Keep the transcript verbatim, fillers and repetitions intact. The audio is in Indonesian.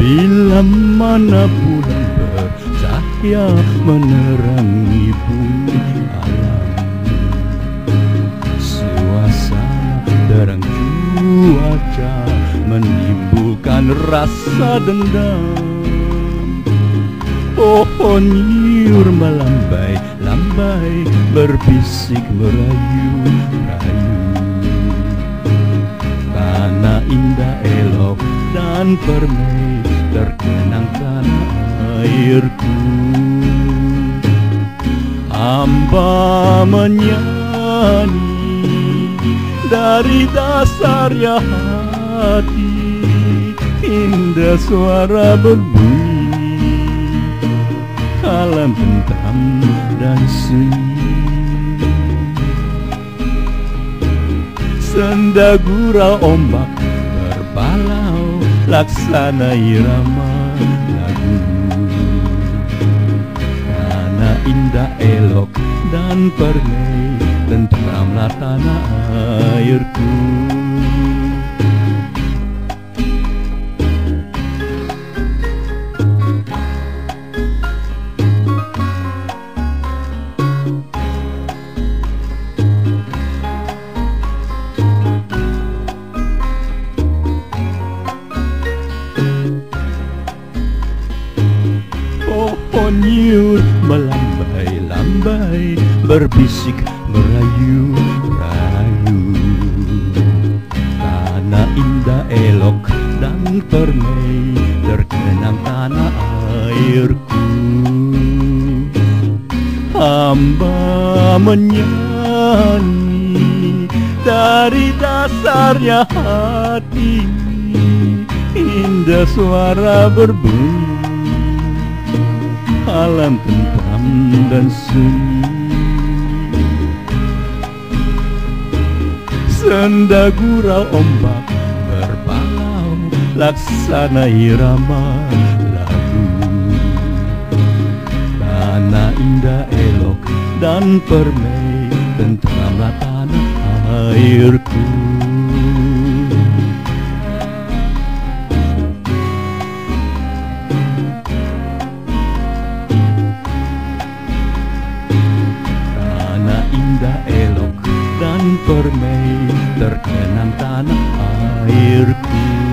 Bila mana bulan bercahaya menerangi bumi alam, suasana terang cuaca menimbulkan rasa dendam. Pohon nyiur melambai-lambai berbisik merayu-rayu. Tanah indah elok dan permai terkenang tanah airku. Hamba menyanyi dari dasarnya hati, indah suara berbunyi, alam tentram dan sunyi. Senda gurau ombak berbalau laksana irama lagu. Tanah indah elok dan permai tentramlah tanah airku. Pohon nyiur melambai-lambai berbisik merayu-rayu. Tanah indah elok dan permai terkenang tanah airku. Hamba menyanyi dari dasarnya hati, indah suara berbunyi, alam tentram dan sunyi. Senda gurau ombak berbalau laksana irama lagu. Tanah indah elok dan permai tentramlah tanah airku. Indah elok dan permai terkenang tanah airku.